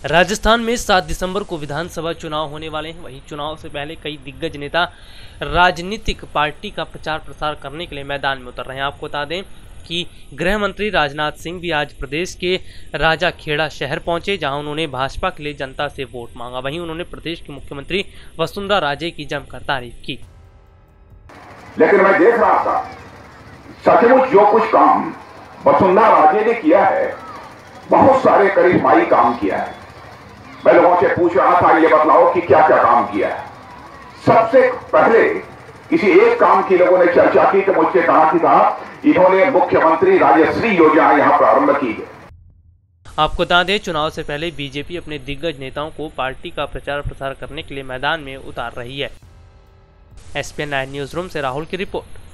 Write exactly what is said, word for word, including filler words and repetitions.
राजस्थान में सात दिसंबर को विधानसभा चुनाव होने वाले हैं। वहीं चुनाव से पहले कई दिग्गज नेता राजनीतिक पार्टी का प्रचार प्रसार करने के लिए मैदान में उतर रहे हैं। आपको बता दें कि गृह मंत्री राजनाथ सिंह भी आज प्रदेश के राजाखेड़ा शहर पहुंचे, जहां उन्होंने भाजपा के लिए जनता से वोट मांगा। वहीं उन्होंने प्रदेश की मुख्यमंत्री वसुंधरा राजे की जमकर तारीफ की। लेकिन मैं देख रहा था सचमुच जो कुछ काम वसुंधरा राजे ने किया है, बहुत सारे करिश्माई काम किया है। मैं लोगों से पूछ रहा था, ये बतलाओ कि क्या क्या काम किया है। सबसे पहले किसी एक काम की लोगों ने चर्चा की तो मुझसे कहा कि था इन्होंने मुख्यमंत्री राजश्री योजना यहां प्रारंभ की है। आपको बता दें, चुनाव से पहले बीजेपी अपने दिग्गज नेताओं को पार्टी का प्रचार प्रसार करने के लिए मैदान में उतार रही है। S P N nine news room से राहुल की रिपोर्ट।